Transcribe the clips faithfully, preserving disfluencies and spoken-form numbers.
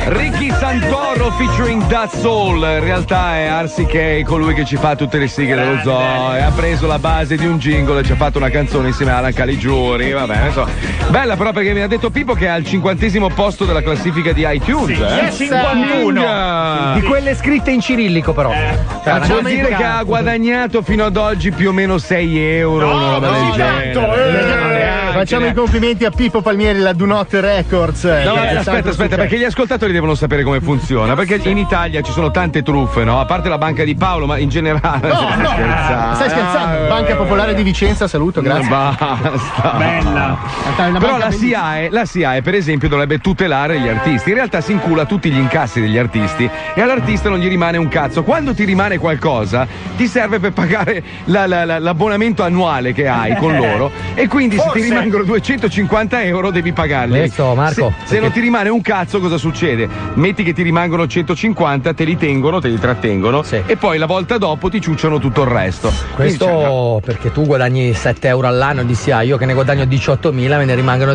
Ricky Santoro featuring Da Soul. In realtà è R C K, colui che ci fa tutte le sigle dello zoo, e ha preso la base di un jingle e ci ha fatto una canzone insieme a Alan Caligiuri. Va bene, so. Bella però, perché mi ha detto Pippo che è al cinquantesimo posto della classifica di iTunes. Sì, eh? cinquantuno. Di quelle scritte in cirillico però. Eh. Cioè, vuol dire che ha guadagnato fino ad oggi più o meno sei euro, no, una roba del genere. Tanto, eh. Facciamo i complimenti a Pippo Palmieri, la Do Not Records. No, aspetta, aspetta, perché gli ascoltatori devono sapere come funziona. Perché in Italia ci sono tante truffe, no? A parte la Banca di Paolo, ma in generale. No, no, scherzando. Stai scherzando? Banca Popolare di Vicenza, saluto, grazie. Basta. Bella. Però la S I A E, la S I A E, per esempio, dovrebbe tutelare gli artisti. In realtà si incula tutti gli incassi degli artisti e all'artista non gli rimane un cazzo. Quando ti rimane qualcosa, ti serve per pagare la, la, la, l'abbonamento annuale che hai con loro. E quindi Forse. se ti rimangono duecentocinquanta euro devi pagarli. Questo, Marco. Se, se non ti rimane un cazzo, cosa succede? Metti che ti rimangono centocinquanta, te li tengono, te li trattengono, sì. e poi la volta dopo ti ciucciano tutto il resto. Questo quindi, perché tu guadagni sette euro all'anno di S I A, io che ne guadagno diciottomila, me ne rimangono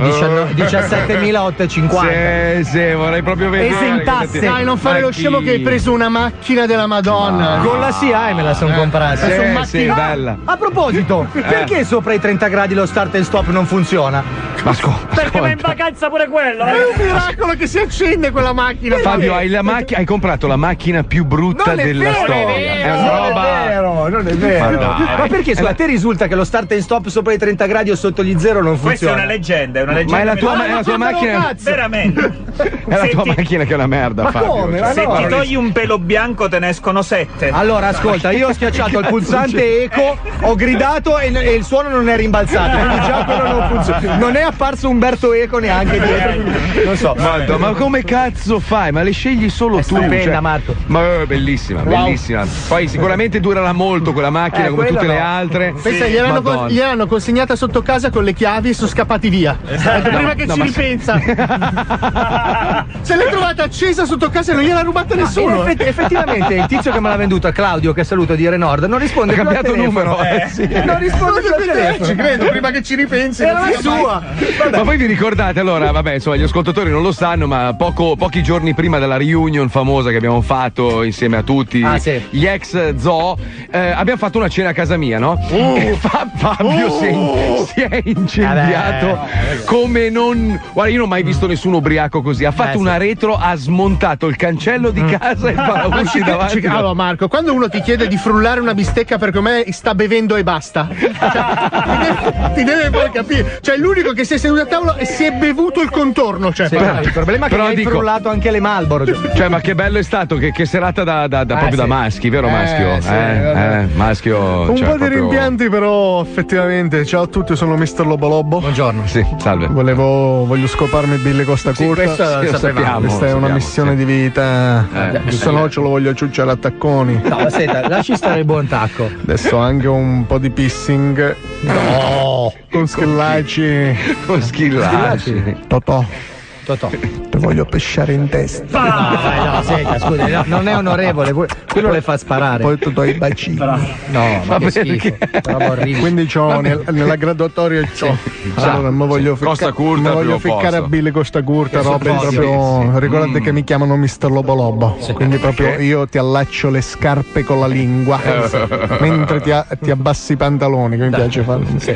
diciassettemilaottocentocinquanta. Sì, sì, vorrei proprio vedere. Esentasse. Dai, non fare lo scemo che hai preso una macchina della Madonna. Ma... Con la S I A E me la sono eh. comprata. Sì, son sì, bella. A proposito, eh. perché sopra i trenta gradi lo start and stop non funziona? Ma scusa. Perché va in vacanza pure quello. È un miracolo che si accende quella macchina. Fabio, hai, la macchina, hai comprato la macchina più brutta della vero, storia. È, è una non roba. È vero, non è vero. Ma, ma perché su a te risulta che lo start and stop sopra i trenta gradi o sotto gli zero non funziona? Questa è una leggenda, è una leggenda. Ma è la tua, ma è la tua macchina. Veramente. È la tua macchina che è una merda, ma Fabio. Come? Cioè, se no, ti togli un pelo bianco te ne escono sette. Allora ascolta, io ho schiacciato il pulsante eco, ho gridato e, e il suono non è rimbalzato, quindi già quello non funziona. Non è apparso Umberto Eco neanche dietro, non so. Madonna, ma come cazzo fai? Ma le scegli solo è tu? Stupenda, cioè, Marco. Ma è bellissima, wow. bellissima. Poi sicuramente durerà molto quella macchina, eh, come tutte no. le altre. Pensa, sì. gliel'hanno, con, gliel'hanno consegnata sotto casa con le chiavi e sono scappati via. Esatto. No, prima che no, ci ripensa. Se l'hai trovata accesa sotto casa e non gliel'ha rubata no, nessuno. Effett- effettivamente il tizio che me l'ha venduta, Claudio, che saluto di Renault, non risponde più al telefono. numero. Eh, sì. Non risponde più al telefono. Ci credo, prima che ci ripensi. Era la sua. Vabbè. Ma poi vi ricordate, allora, vabbè, insomma, gli ascoltatori non lo sanno, ma poco, pochi giorni prima della reunion famosa che abbiamo fatto insieme a tutti ah, sì. gli ex zoo, eh, abbiamo fatto una cena a casa mia, no? Uh. E Fa- Fabio uh. si, è, si è incendiato Vabbè. come non. Guarda, io non ho mai visto nessuno ubriaco così. Ha fatto eh, una sì. retro, ha smontato il cancello di casa e il paraurti davanti. Allora, Marco, quando uno ti chiede di frullare una bistecca perché me sta bevendo e basta, cioè, ti, deve, ti deve far capire. Cioè, l'unico che si è seduto a tavolo e si è bevuto il contorno. Cioè, sì, però, il problema è che hai dico, frullato anche le Marlboro. Cioè, ma che bello è stato, che, che serata da, da, da eh, proprio sì. da maschi, vero eh, maschio? Sì, eh, eh, maschio. Un cioè, po' proprio... di rimpianti, però effettivamente. Ciao a tutti, sono mister Lobo Lobo. Buongiorno. Sì, salve. Volevo, voglio scoparmi Billy Costa sì, Curta. Questo sì, lo sappiamo. Questa è una sappiamo, missione sì. di vita. Eh, Se no ce lo voglio ciucciare a tacconi. No, senta, lasci stare il buon tacco. Adesso anche un po' di pissing. No! Con Schillaci. Con Schillaci. Totò. Totò. Te voglio pesciare in testa. No, no, senta, scusi, no, non è onorevole, quello le fa sparare. Poi tu dai i bacini. No, ma che schifo. Quindi c'ho nel, nella graduatoria c'ho. Sì. Allora, mi voglio Costa ficca, Curta, mi voglio primo ficcare posto. a Billy Costa Curta, Che robe so, proprio. sì, sì. Ricordate Mm. che mi chiamano mister Lobo Lobo. Sì. Quindi proprio io ti allaccio le scarpe con la lingua mentre ti, a, ti abbassi i pantaloni, che mi piace fare. Sì.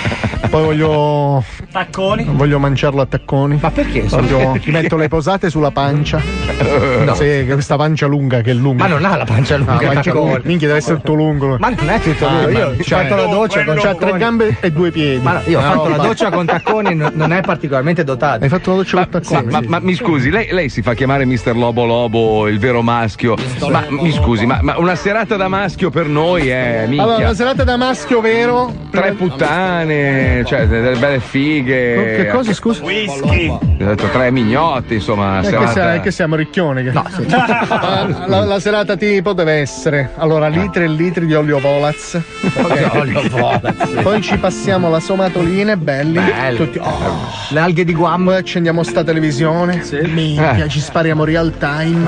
Poi voglio. Tacconi. Voglio mangiarlo a tacconi. Ma perché? Proprio ti metto le posate sulla pancia. No. Sì, questa pancia lunga che è lunga. Ma non ha la pancia lunga. No, pancia tacconi. lunga. Minchia, deve essere tutto lungo. Ma non è tutto Ah, lungo. Io ho cioè, fatto la doccia con c'ha tre tacconi. gambe e due piedi. Ma no, io ho No, fatto la ma- doccia con tacconi, non non è particolarmente dotato. Hai fatto la doccia Ma, con tacconi? ma, ma, ma mi scusi, lei, lei si fa chiamare mister Lobo Lobo, il vero maschio. Ma mi scusi, ma, ma una serata da maschio per noi è minchia. Allora, una serata da maschio vero. Tre puttane, cioè delle belle fighe. Che cosa, scusa? Whisky. Ho detto tre mignotti, insomma. È che, serata... sia- è che siamo ricchioni. Che... No, sì. la, la, la serata tipo deve essere allora litri e litri di olio Volaz. Ok, olio Volaz. Poi ci passiamo la somatolina, belli. Belli. Tutti, oh. Le alghe di Guam. Poi accendiamo sta televisione. Sì. Minchia, Eh. ci spariamo real time.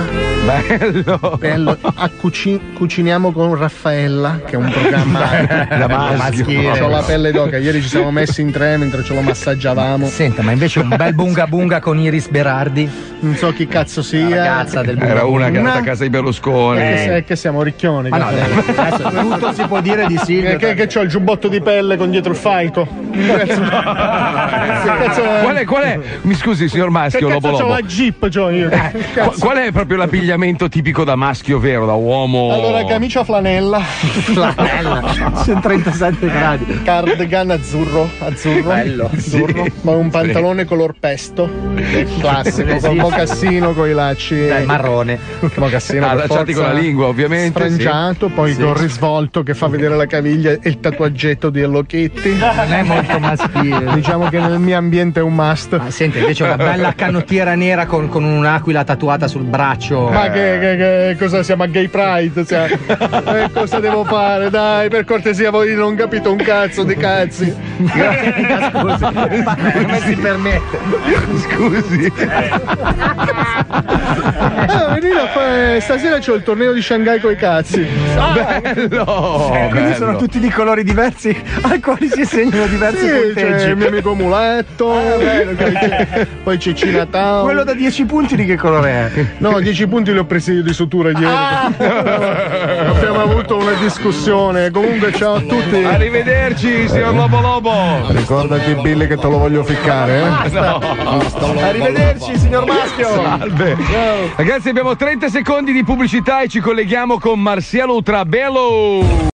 Bello. Bello. A cuci- cuciniamo con Raffaella, che è un programma Da maschio. C'ho la pelle d'oca. Ieri ci siamo messi in tre mentre ce lo massaggiavamo. Senta, ma invece un bel bunga bunga con Iris Berardi? Non so chi cazzo sia. La ragazza del Era una che era a casa di Berlusconi. È che, è che siamo ricchioni. Ma no, che- adesso tutto si può dire di Silvio. che, che, che c'ho il giubbotto di pelle con dietro il falco. Cazzo- cazzo è? Qual è, qual è? Mi scusi, signor Che Maschio, cazzo Lobo c'ho Lobo. la Jeep, c'ho io. Qua- Qual è proprio l'abbigliamento tipico da maschio vero, da uomo? Allora, camicia flanella, Sono trentasette gradi. cardigan azzurro, azzurro, Bello. azzurro, Sì, ma un sì. pantalone color pesto, classico, Sì, con sì. mocassino con i lacci, Dai, marrone. mocassino Ah, per allacciati forza con la lingua, ovviamente. sfrangiato, poi Sì. con risvolto che fa vedere la caviglia e il tatuaggetto di Hello Kitty. Non è molto maschile. Diciamo che nel mio ambiente è un must. Ma senti, invece una bella canottiera nera con, con un'aquila tatuata sul braccio. Ma che, che- che- cosa siamo a Gay Pride? Cioè, eh, cosa devo fare? Dai, per cortesia, voi non capite un cazzo di cazzi. Scusa, ma come si permette? Scusi. Ah, venire a fare- stasera c'ho il torneo di Shanghai coi cazzi. Bello. Quindi bello. sono tutti di colori diversi ai quali si segnano diversi Sì, c'è punteggi. il mio amico Muletto, poi c'è- poi c'è Chinatown. Quello da dieci punti di che colore è? No, dieci punti li ho presi io di sutura ieri. Abbiamo avuto una discussione. Comunque, ciao a tutti. Arrivederci, signor Lobo Lobo. Ricordati, Billy, che te lo voglio ficcare, eh? No. Arrivederci, signor Maschio. Salve. Ragazzi, abbiamo trenta secondi di pubblicità e ci colleghiamo con Marcialo Trabello.